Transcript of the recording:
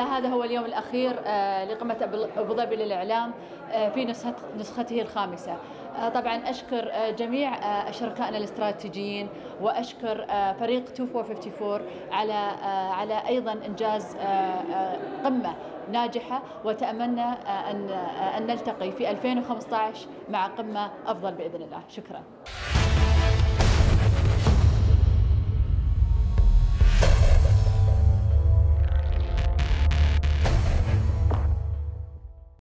هذا هو اليوم الأخير لقمة أبو ظبي للإعلام في نسخته الخامسة. طبعا أشكر جميع شركائنا الاستراتيجيين، وأشكر فريق 2454 على أيضا إنجاز قمة ناجحة، وأتمنى أن نلتقي في 2015 مع قمة أفضل بإذن الله. شكرا.